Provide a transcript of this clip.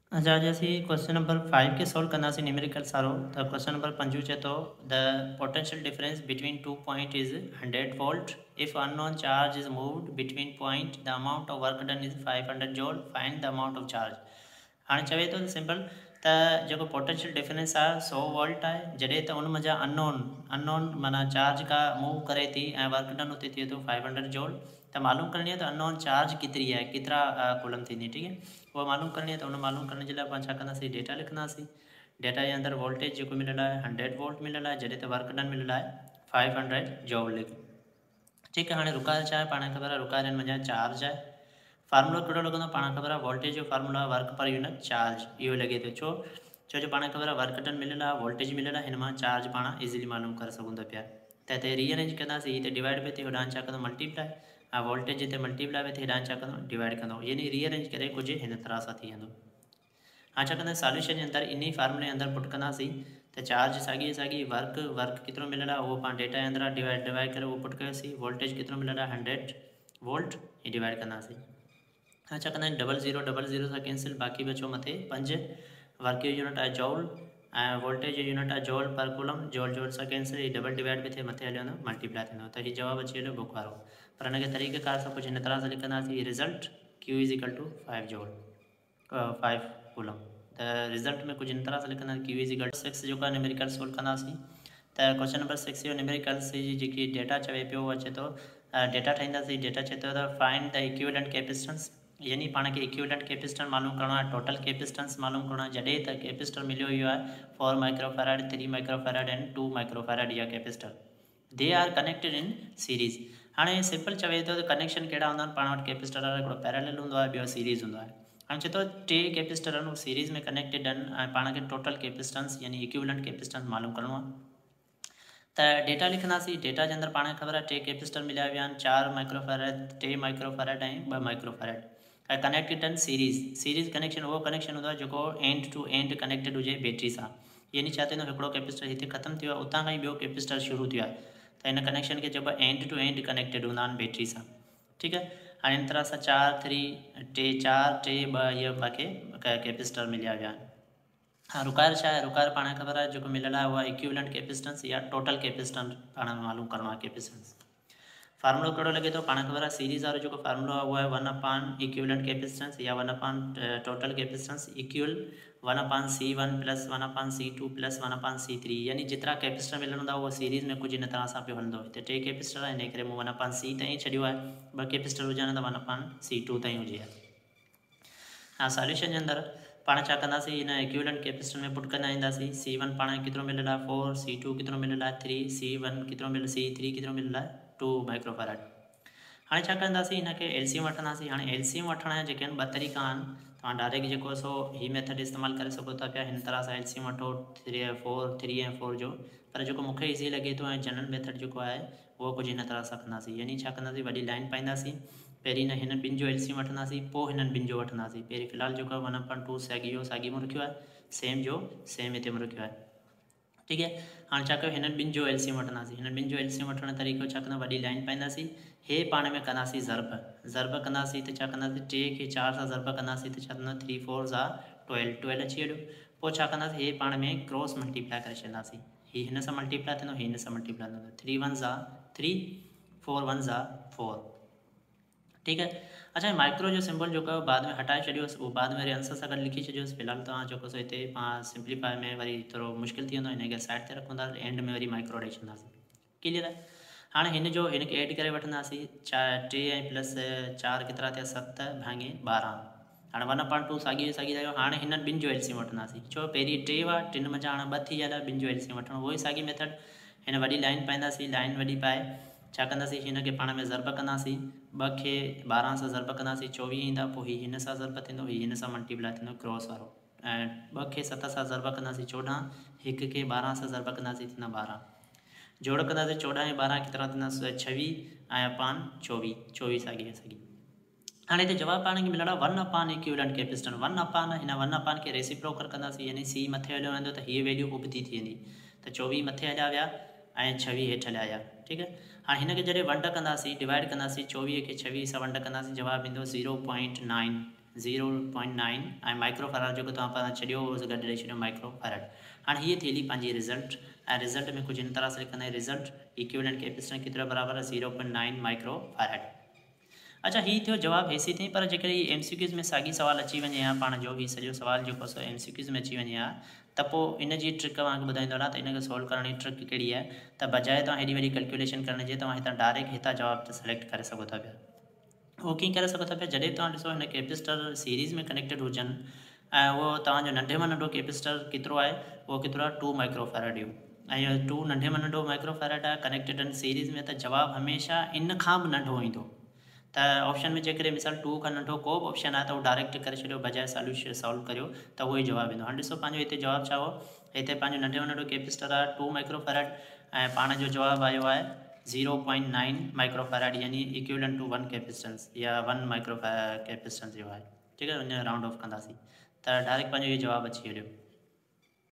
अच्छा अॼु असीं क्वेश्चन नंबर 5 खे सॉल्व कंदासीं न्यूमेरिकल वारो। त क्वेश्चन नंबर 5 चए थो the potential difference between two point is 100 volt if unknown charge is moved between point the amount of work done is 500 joule find the amount of charge. हाँ चवे तो simple त जो potential difference है 100 volt है जॾहिं त उन मज़ा अननोन माना चार्ज का मूव करे थी ऐं वर्क डन उते थिए थो 500 जूल। तो मालूम करनी है तो अननोन चार्ज कितनी है कितना कूलम थी, ठीक है वो मालूम करनी है। तो उन्हें मालूम करने के लिए अपन छा कंदासीं डेटा लिखंदासीं। डेटा के अंदर वोल्टेज जो मिलल है 100 वोल्ट मिलल है जॾहिं त वर्क डन मिलल है 500 जूल। ठीक है हाँ रुकायल छा है पाण ख़बर है रुकायल मज़ा चार्ज है। फार्मूलो कहिड़ो लॻंदो पाण ख़बर है वोल्टेज जो फार्मूला वर्क पर यूनिट चार्ज इहो लॻे थो छो जो पाण ख़बर है वर्क डन मिलल है वोल्टेज मिलल है हिन मां चार्ज पाण इजीली मालूम करे सघूं था पिया। त हिते रीअरेंज कंदासीं हिते डिवाइड पे थिए होॾां छा कंदो मल्टीप्लाई वोल्टेज हिते मल्टीप्लाई पे थिए हेॾां छा कंदो डिवाइड कंदो यानी रीअरेंज करे कुछ हिन तरह सां थी वेंदो। हाँ छा कंदा सॉल्यूशन के अंदर इन फार्मूले अंदर पुट कंदासीं त चार्ज साॻी साॻी वर्क केतिरो मिलल आहे उहो पाण डेटा जे अंदर डिवाइड करे उहो पुट कयोसीं। वोल्टेज केतिरो मिलल आहे 100 वोल्ट ये डिवाइड कंदासीं। हाँ छा कंदा डबल ज़ीरो सां कैंसिल बाक़ी बचो मथे 5 वर्क जो यूनिट आहे जॉल वोल्टेज जो यूनिट आहे जॉल पर कूलम जॉल सां कैंसिल ही डबल डिवाइड पे थे मथे हलियो वेंदो मल्टीप्लाई थींदो त हीउ जवाब अची वियो बुक वारो। पर हिनखे तरीक़ेकार सां कुझु हिन तरह सां लिखंदासीं result Q is equal to 5 joule 5 coulomb. त रिज़ल्ट में कुछ इन तरह से लिखना Q इज़ इक्वल टू 6 जो का न्यूमेरिकल सोल्व कंदासीं। त क्वेश्चन नंबर 6 जो न्यूमेरिकल जी जी डेटा चवे पियो अचे तो डेटा ठाहींदासीं। डेटा चए तो फाइंड द इक्विवेलेंट कैपेसिटेंस यानी पाण के इक्विवेलेंट कैपेसिटेंस मालूम करना है टोटल कैपेसिटेंस मालूम करना जॾहिं त कैपेसिटर मिलियो हुयो आहे 4 माइक्रोफैराड 3 माइक्रोफैराड एंड 2 माइक्रोफैराड या capacitor they are connected in series. हाँ सिंपल चवे तो कनेक्शन कड़ा होंगे पाण वटि कैपेसिटर हिकिड़ो पैरेलल होंदो आहे ॿियो सीरीज़ होंदो आहे। हाँ चए तो टे कैपेसिटर आहिनि सीरीज़ में कनेक्टेड आहिनि ऐं पाण खे टोटल कैपेसिटेंस यानी इक्विवेलेंट कैपेसिटेंस मालूम करणो आहे। त डेटा लिखंदासीं। डेटा के अंदर पाण ख़बर है टे कैपेसिटर मिलिया हुआ आहिनि 4 माइक्रोफैराड 3 माइक्रोफैराड ऐं 2 माइक्रोफैराड कनेक्टेड आहिनि सीरीज़ कनेक्शन वो कनेक्शन होंदो आहे जेको एंड टू एंड कनेक्टेड हुजे बैटरी सां। यानी छा थींदो हिकिड़ो कैपेसिटर हिते ख़त्म थियो आहे उतां खां ई ॿियो कैपेसिटर शुरू थियो आहे त हिन कनेक्शन खे चइबो आहे एंड टू एंड कनेक्टेड हूंदा आहिनि बैटरी सां। ठीक है हाँ इन तरह से 4 3 टे 4 3 2 ये बाक़ी कैपेसिटर मिलिया हुआ आहिनि। हाँ रुकायल छा है रुकायल पाण ख़बर है जो मिलल है वह इक्विवेलेंट कैपेसिटेंस या टोटल कैपेसिटेंस पाण मालूम करना है कैपेसिटेंस। फार्मूलो कड़ो लगे तो पाण ख़बर है सीरीज़ वारो जो फार्मूलो है वो है 1/, इक्विवेलेंट कैपेसिटेंस या 1/, total capacitance equal 1/C1 plus 1/C2 plus 1/C3 यानी जितना कैपेसिटर मिलना होंदा वो सीरीज़ में कुछ इन तरह सां पियो हलंदो। हिते टे कैपेसिटर है इन करे मूं 1/C ताईं छॾियो आहे 2 कैपेसिटर हुजनि त 1/C2 ताईं हुजे। हाँ सॉल्यूशन के अंदर पाण छा कंदासीं इन इक्विवेलेंट कैपेसिटर में पुट कंदा ईंदासीं। C1 पाण केतिरो मिलल आहे 4 C2 केतिरो मिलल आहे 3 C1 केतिरो मिलल C3 केतिरो मिलल आहे 2 माइक्रोफैराड। हाँ छा कंदासीं इनके एलसीएम वठंदासीं। हाँ एलसीएम वठण जा जेके ॿ तरीक़ा आहिनि तव्हां डायरेक्ट जेको सो ही मेथड इस्तेमालु करे सघो था पिया हिन तरह सां एलसीएम वठो 3 ऐं 4 जो। पर जेको मूंखे ईज़ी लॻे थो ऐं जनरल मेथड जेको आहे उहो कुझु हिन तरह सां कंदासीं। यानी छा कंदासीं वॾी लाइन पाईंदासीं पहिरीं हिन ॿिनि जो एलसीएम वठंदासीं पोइ हिननि ॿिनि जो वठंदासीं। पहिरीं फ़िलहाल जेको 1/2 साॻी में रखियो आहे सेम जो सेम हिते में रखियो आहे। ठीक है हाँ छा कयो हिननि ॿिनि जो एलसीएम वठंदासीं। हिननि ॿिनि जो एलसीएम वठण जो तरीक़ो छा कंदा वॾी लाइन पाईंदासीं हे पाण में कंदासीं ज़र्ब कंदासीं त छा कंदासीं 3 खे 4 सां ज़र्ब कंदासीं त छा कंदो 3 4 ज़ा 12 अची वियो। पोइ छा कंदासीं हे पाण में क्रॉस मल्टीप्लाई करे छॾंदासीं। ही हिन सां मल्टीप्लाई थींदो हिन सां मल्टीप्लाई थींदो 3 1 ज़ा 3 4 1 ज़ा 4। ठीक है अच्छा माइक्रो जो सिंबल जो बाद में हटाए छॾियोसि वो बाद में वरी आंसर सां गॾु लिखी छॾियोसि। फिलहाल तव्हां जेको सो हिते सिंप्लीफाई में वरी थोरो मुश्किल थी वेंदो हिनखे साइड ते रखंदासीं एंड में वरी माइक्रो ॾेई छॾंदासीं। क्लियर आहे हाणे हिनखे ऐड करे वठंदासीं 3 ऐं प्लस 4 केतिरा थिया 7 भाङे 12। हाणे 1/2 साॻी रहियो। हाणे हिननि ॿिनि जो एलसीएम वठंदासीं छो पहिरीं 3 हुआ 3 मज़ा हाणे 2 थी विया ॿिनि जो एलसीएम वठणु उहो ई साॻी मेथड हिन वॾी लाइन पाईंदासीं। लाइन वॾी पाए छा कंदासीं हिनखे पाण में ज़र्ब कंदासीं 2 खे 12 सां ज़र्ब कंदासीं 24 ईंदा पोइ हीउ हिन सां ज़र्ब थींदो हीउ हिन सां मल्टीप्लाई थींदो क्रॉस वारो ऐं 2 खे 7 सां ज़र्ब कंदासीं 14 1 खे 12 सां ज़र्ब कंदासीं थींदा 12 जोड़ कंदासीं 14 ऐं 12 केतिरा थींदा 26 ऐं अपान 24 साॻी। हाँ इतने जवाब पाण खे मिलंदा 1/, इक्विवेलेंट कैपेसिटेंस 1/, हिन 1/, के रेसिप्रोकल कंदासीं यानी C मथे हलियो वेंदो त हीअ वैल्यू उबती थी वेंदी त 24 मथे हलिया विया ऐं 26 हेठि हलिया विया। ठीक है हाँ हिनखे जॾहिं वंड कंदासीं डिवाइड कंदासीं 24 खे 26 सां वंड कंदासीं जवाब ईंदो 0.9 0.9 ऐं माइक्रो फैराड जेको तव्हां पाण छॾियो हो गॾु ॾेई छॾियो माइक्रो फैराड। हाणे हीअ थी हली पंहिंजी रिज़ल्ट ऐं रिज़ल्ट में कुझु इन तरह सां लिखंदा आहियूं रिज़ल्ट इक्विवेलेंट कैपेसिटेंस केतिरो बराबरि आहे 0.9 माइक्रो फैराड। अच्छा हीअ थियो जवाबु हेसी ताईं, पर जेकॾहिं MCQs में साॻी सवाल अची वञे हा पाण जो हीउ सॼो सवाल जेको आहे MCQs में अची वञे हा त पोइ इन जी ट्रिक तव्हांखे ॿुधाईंदो रहां त इनखे सॉल्व करण जी ट्रिक कहिड़ी आहे त बजाए तव्हां हेॾी वॾी कैलकुलेशन करण जे तव्हां हितां डायरेक्ट हितां जवाबु सिलेक्ट करे सघो था पिया। उहो कीअं करे सघो था पिया, जॾहिं तव्हां ॾिसो हिन कैपेसिटर सीरीज़ में कनेक्टेड हुजनि ऐं उहो तव्हांजो नंढे में नंढो कैपेसिटर केतिरो आहे, उहो केतिरो आहे 2 माइक्रो फैराड जो, ऐं इहो 2 नंढे में नंढो माइक्रो फैराड आहे कनेक्टेड आहिनि सीरीज़ में, त जवाबु हमेशह इन खां बि नंढो ईंदो। त ऑप्शन में जेकॾहिं मिसाल 2 खां नंढो को बि ऑप्शन आहे त उहो डायरेक्ट करे छॾियो बजाए सॉल्यूशन सॉल्व करियो त उहो ई जवाबु ईंदो। हाणे ॾिसो पंहिंजो हिते जवाबु छा हो, हिते पंहिंजो नंढे में नंढो कैपेसिटर आहे 2 माइक्रो फैराड ऐं पाण जो जवाबु आयो आहे 0.9 माइक्रो फैराड यानी इक्विवेलेंट टू 1 कैपेसिटेंस या 1 माइक्रो कैपेसिटेंस जो आहे। ठीकु आहे, उन राउंड ऑफ कंदासीं त डायरेक्ट पंहिंजो इहो जवाबु अची वञो।